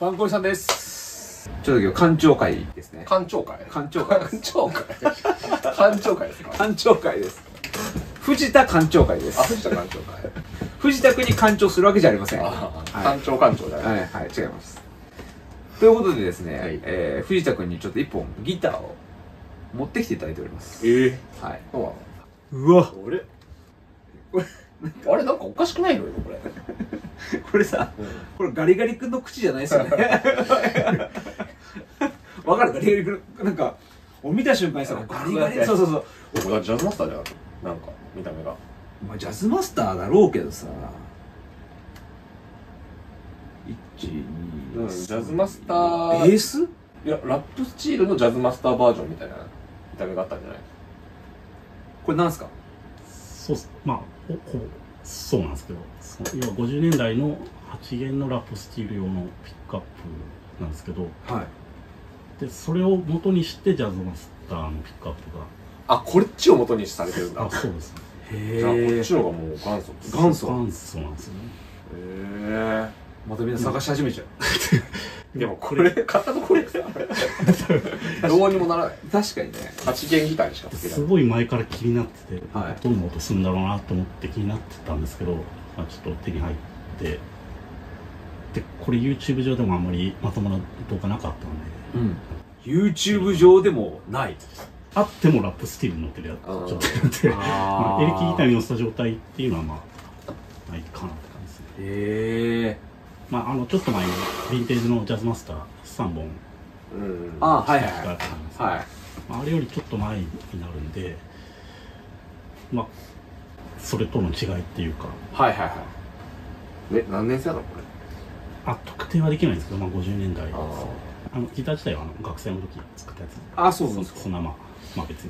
パンコイさんです。ちょっと今日館長会ですね。 館長会館長会です。 館長会ですか？ 館長会です。藤田館長会です。 あ、藤田館長会。 藤田君に館長するわけじゃありません。 館長館長じゃない。 はいはい、違います。ということでですね、 はい、 藤田君にちょっと一本ギターを持ってきていただいております。はい。うわ、 俺あれなんかおかしくないのよこれ。 これさ、これガリガリ君の口じゃないですよね。わかる？ガリガリ君なんか見た瞬間にさ、ガリガリ、そうそうそう。 俺はジャズマスターじゃん。なんか見た目が。 まあジャズマスターだろうけどさ。1、2、 ジャズマスター。 ベース？ いや、ラップスチールのジャズマスターバージョンみたいな見た目があったんじゃない？ これなんすか？ そうっす。まあほぼそうなんですけど、要は50年代の8弦のラップスチール用のピックアップなんですけど、 はい。 でそれを元にしてジャズマスターのピックアップが。 あ、こっちを元にされてるんだ。 あ、そうですね。 じゃあこっちのがもう元祖。 元祖なんですよね。 へえ。 またみんな探し始めちゃう。 でもこれ買ったところでさ、どうにもならない。 確かにね。 8弦ギターにしか吹けない。 すごい前から気になってて、 はい、 どんな音するんだろうなと思って気になってたんですけど、まあ、ちょっと手に入って、でこれ YouTube 上でもあんまりまともな動画なかったんで、 YouTube 上でもない。 あってもラップスティールに乗ってるやつちょっとなんで、まあ、エレキギターに乗せた状態っていうのはまあないかなって感じですね。 へえ。 まあちょっと前にヴィンテージのジャズマスター3本はいはいはい、あれよりちょっと前になるんで、まあそれとの違いっていうか、 はいはいはい。何年生なのこれ？ 特定はできないんですけど、まあ50年代です。ギター自体は学生の時作ったやつ。 あ、そうなんですか。 そんなまあ別に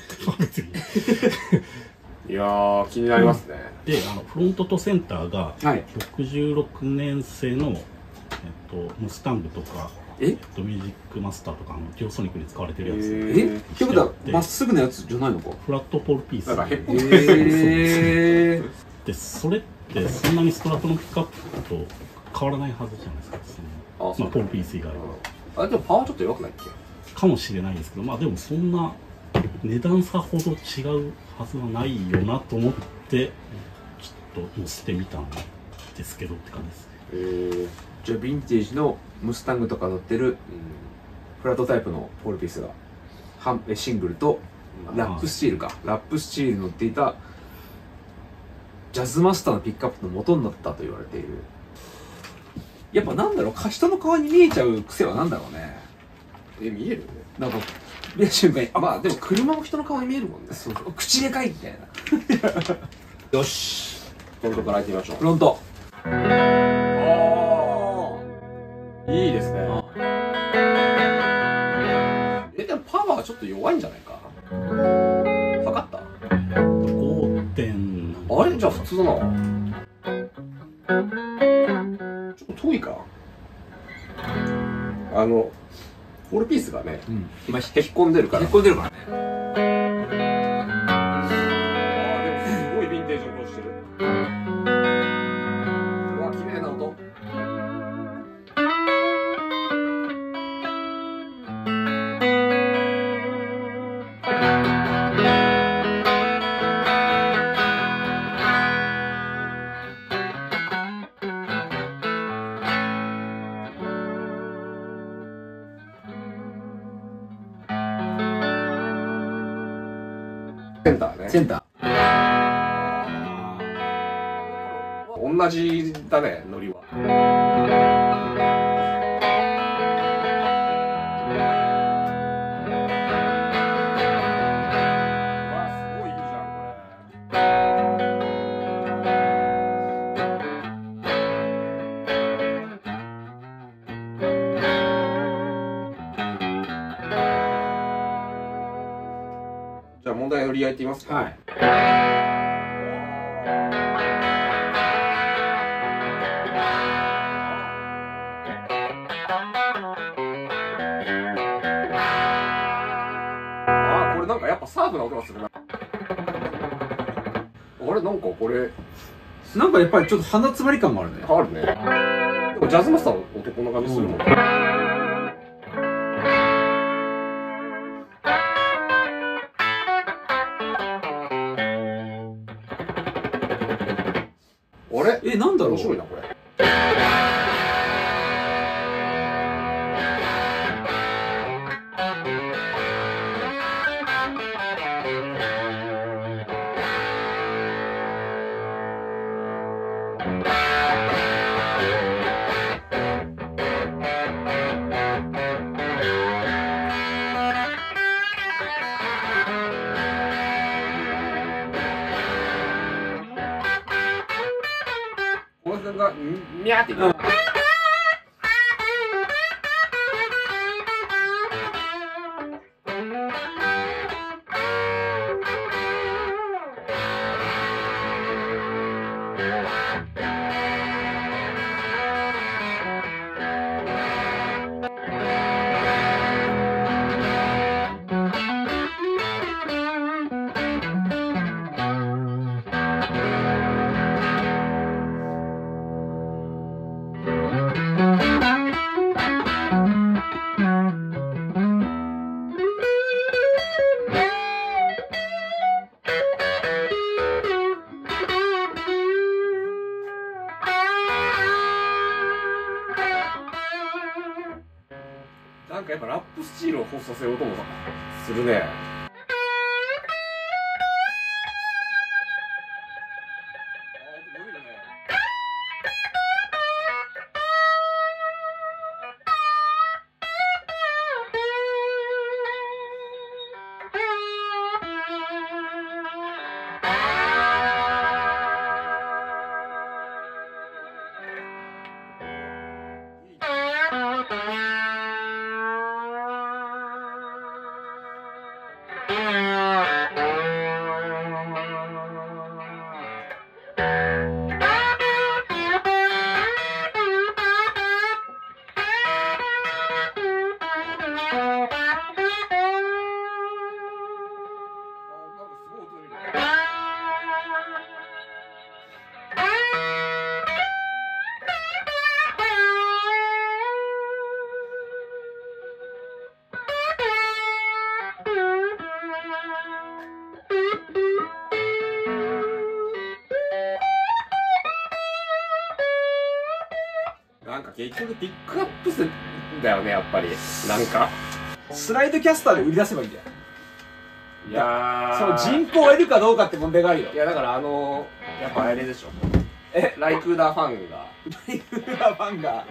いやー気になりますね。 でフロントとセンターが66年製の、ムスタングとかミュージックマスターとかデュオソニックに使われてるやつ。 ってことはまっすぐなやつじゃないのか？ フラットポールピース。 なんかヘッへー。 でそれってそんなにストラトのピックアップと変わらないはずじゃないですか。まあポールピース以外は。 あれでもパワーちょっと弱くないっけ？ かもしれないですけど、まあでもそんな値段差ほど違うはずはないよなと思ってちょっと乗せてみたんですけどって感じです。 じゃあヴィンテージのムスタングとか乗ってるフラットタイプのポールピースがシングルとラップスチールか、ラップスチールに乗っていたジャズマスターのピックアップの元になったと言われている。やっぱなんだろう、人の顔に見えちゃう癖はなんだろうね。 見える？ なんか見た瞬間に、まあでも車も人の顔に見えるもんね。そうそう、口でかいみたいな。よし、 フロントから開いてみましょう。 フロント。 いいですね。でもパワーちょっと弱いんじゃないか？測った？ 5 点。 あれじゃあ普通だな。ちょっと遠いか。ポールピースがね、今へっこんでるから。 へっこんでるからね。 でもすごいヴィンテージの音してる。うわ、綺麗な音。センターね。 センター。 同じだね、ノリは。わあ、すごいいいじゃん、これ。じゃあ問題のり合いって言いますか？ はい。 これなんかやっぱサーブな音がするな。あれなんかこれなんかやっぱりちょっと鼻詰まり感があるね。 あるね。でもジャズマスターのってこんな感じするもん。あれ？ なんだろう。 面白いなこれ。小林さんがミャーって言ってる。なんかやっぱラップスチールを放送させようともするね。なんか結局ピックアップするんだよね、やっぱり。なんかスライドキャスターで売り出せばいいんだよ。 いやー、 そう、人口を得るかどうかって問題があるよ。 いやだからやっぱあれでしょ。ライクーダーファンがライクーダーファンが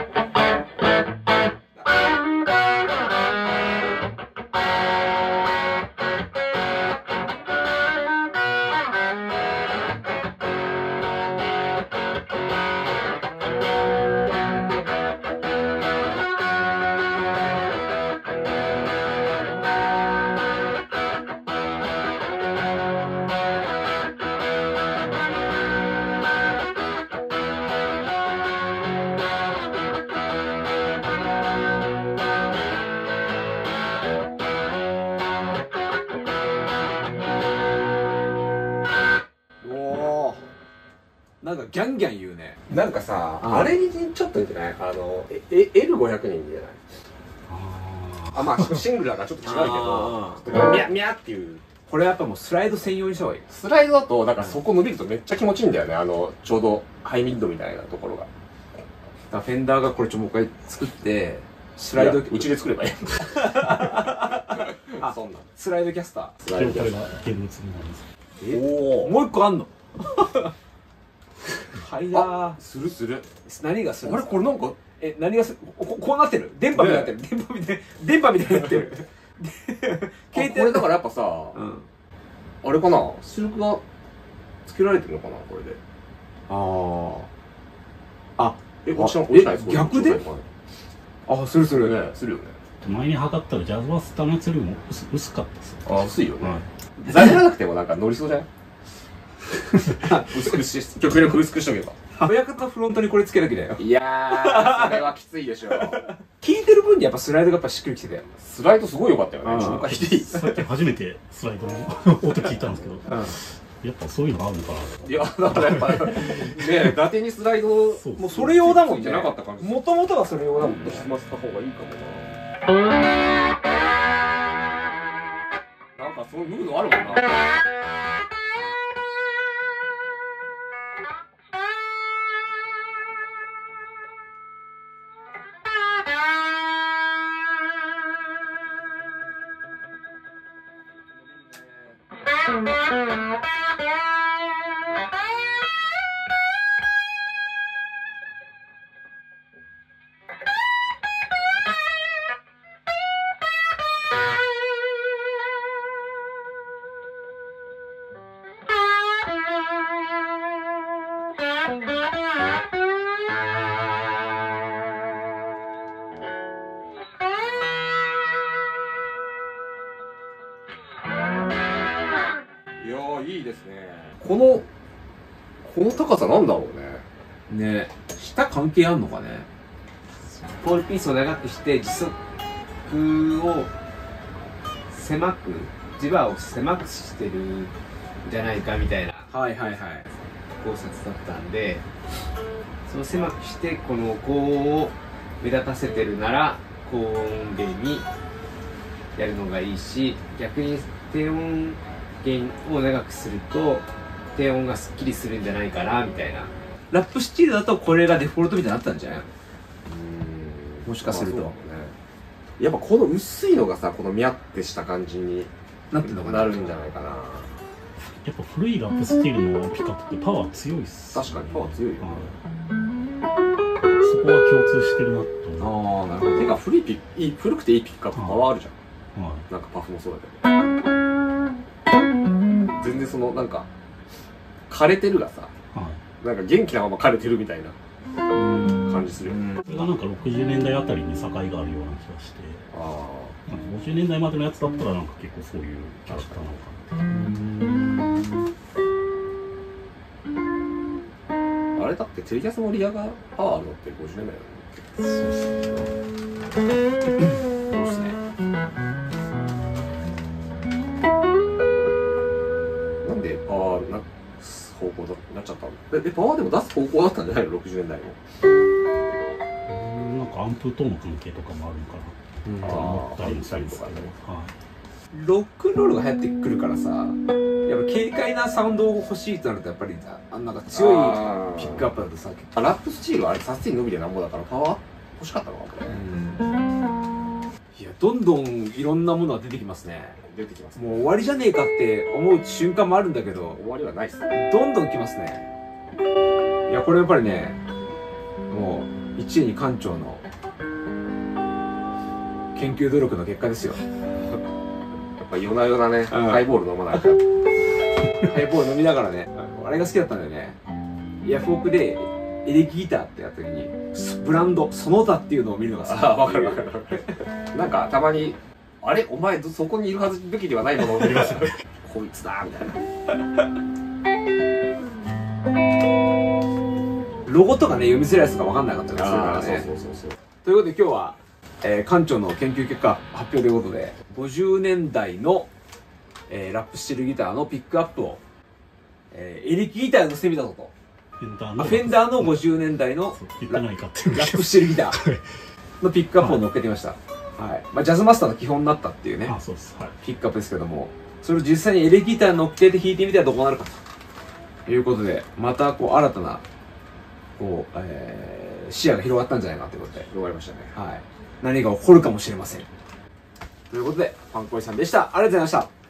なんかギャンギャン言うね。 なんかさ、 うんあれにちょっと似てない？L500 に似てない？まあシングルだからちょっと違うけど、ミャミャっていう。 これやっぱもうスライド専用にした方がいい。 スライドだと、だからそこ伸びるとめっちゃ気持ちいいんだよね。ちょうどハイミッドみたいなところが。 だからフェンダーがこれもう一回作ってスライド、 うちで作ればいい。そんな。 スライドキャスタスライドこれが現物になります。 ー。 おー。 もう一個あんの。はいだー。 するする。 何がするあれこれなんか、 何がするこうなってる。電波みたいになってる。電波みたいになってる。 これだからやっぱさ、 うん。 あれかな、出力がつけられてるのかな、これで。落ちないですか？ 逆で？あ、するする。 ね、するよね。 前に測ったらジャズバスタのやつよりも薄かったです。 薄いよね。 はい。 材料なくてもなんか乗りそうじゃない？薄くし、極力薄くしとけば。 親方フロントにこれつけるわけだよ。 いやー、それはきついでしょ。 聞いてる分にやっぱスライドがやっぱしっくりきてたよ。 スライドすごい良かったよね。 うん紹介していい？ さっき初めてスライドの音聞いたんですけど、 やっぱそういうのがあるのかな。 いや、だからやっぱね、伊達にスライド、 もうそれ用だもんね。 じゃなかった感じ。 もともとはそれ用だもんね。 済ませた方がいいかもな。なんかそういうムードあるもんな。いやー、いいですね。この高さなんだろうね。 ね、下関係あんのかね。 ポールピースを長くして時速を狭く、磁場を狭くしてるんじゃないかみたいなはいはいはい。 考察だったんで、その狭くしてこの高音を目立たせてるなら高音源にやるのがいいし、逆に低音源を長くすると低音がすっきりするんじゃないかなみたいな。 ラップスチールだとこれがデフォルトみたいになったんじゃないの？もしかすると、 まあそうだね。やっぱこの薄いのがさ、このミャってした感じになってんのかな。 なるんじゃないかな。 やっぱ古いラップスチールのピカップってパワー強いっす、 確かにパワー強いよね。 そこは共通してるなと思ああ、なるほど。 てか古くていいピックアップパワーあるじゃん。 う、はい、 なんかパフもそうだけど。全然そのなんか枯れてるがさ、 はい、 なんか元気なまま枯れてるみたいな感じするよね。 これがなんか60年代あたりに境があるような気がして、 あなんか50年代までのやつだったらなんか結構そういうキャラクターなのかあ。あれだってテレキャスのリアがパワーあるのって50年代だよね。 な。そうそうですね。 なんでパワーな方向だなっちゃったの？パワーでも出す方向だったんじゃないの60年代も。 なんかアンプとの関係とかもあるのかなと思ったりもしたんですけど、はい、 ロックンロールが流行ってくるからさ、やっぱ軽快なサウンドを欲しいとなるとやっぱりなんか強いピックアップだとさ、 ラップスチールはあれサスティンのみでなんぼだからパワー欲しかったのかもね。 いや、どんどんいろんなものが出てきますね。 出てきます。 もう終わりじゃねえかって思う瞬間もあるんだけど、 終わりはないっすね。 どんどん来ますね。いや、これやっぱりね、もう一位に館長の研究努力の結果ですよ。 やっぱ夜な夜なね、ハイボール飲まないと。 ハイボール飲みながらね、あれが好きだったんだよね。ヤフオクでエレキギターってやった時に、ブランド、その他っていうのを見るのが好き。 わかるわかる。なんかたまに、あれお前そこにいるはずべきではないものを見ますよね。こいつだみたいな。 ロゴとかね、読みづらいやつか分かんなかったりするからね。 そう。 ということで今日は、館長の研究結果発表ということで、50年代の、ラップスチールギターのピックアップを、エレキギターにしてみたぞと。 フェンダーの50年代の言ってないかっていうラップスチールギターのピックアップを乗っけてみました。はい。まあ、ジャズマスターの基本になったっていうね、 そうです、はい、 ピックアップですけども、それを実際にエレキギターに乗っけて弾いてみたらどうなるかということで、またこう新たな、こう、視野が広がったんじゃないかということで、 広がりましたね。 はい。何が起こるかもしれません。ということで、パンコイさんでした。ありがとうございました。